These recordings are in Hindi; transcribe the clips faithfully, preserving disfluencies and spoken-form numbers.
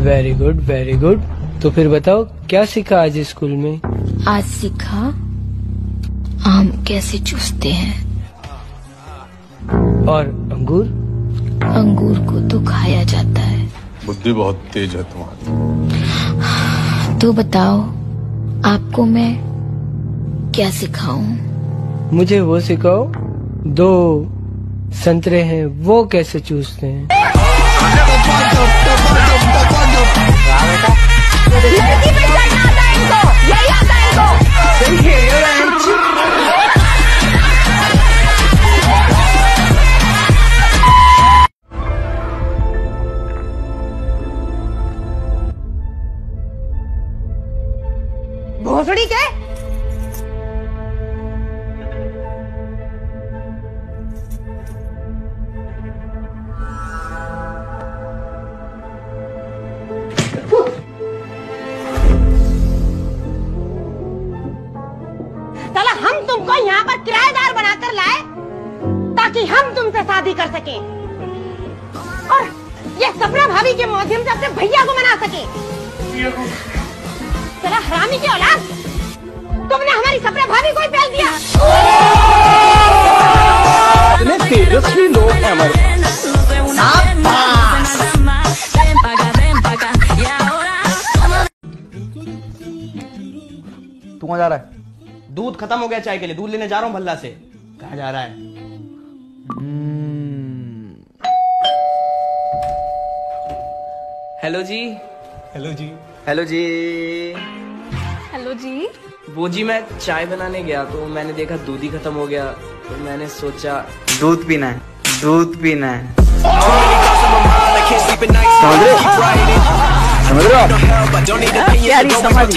Very good very good. तो फिर बताओ क्या सीखा आज स्कूल में? आज सीखा आम कैसे चूसते हैं। और अंगूर? अंगूर को तो खाया जाता है। बुद्धि बहुत तेज है तुम्हारी। तो बताओ आपको मैं क्या सिखाऊं? मुझे वो सिखाओ, दो संतरे हैं वो कैसे चूसते हैं। लड़की पे चढ़ना आता है इनको, यही आता है इनको। भोसड़ी के साला हम तुमको यहाँ पर किराएदार बनाकर लाए ताकि हम तुमसे शादी कर सकें और ये सपना भाभी के माध्यम से अपने भैया को मना सके। साला हरामी की औलाद, तुमने हमारी सपना भाभी को ही फेल दिया। इतने तेजस्वी लोग हैं हमारे। तू कहाँ जा रहा है? दूध खत्म हो गया चाय के लिए, दूध लेने जा रहा हूँ भल्ला से। कहाँ जा रहा है? हेलो जी। हेलो जी। हेलो जी। हेलो जी। वो जी मैं चाय बनाने गया तो मैंने देखा दूध ही खत्म हो गया, तो मैंने सोचा दूध पीना है, दूध पीना है। समझ रहे हो? प्यारी समझ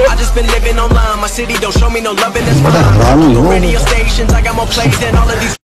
गई।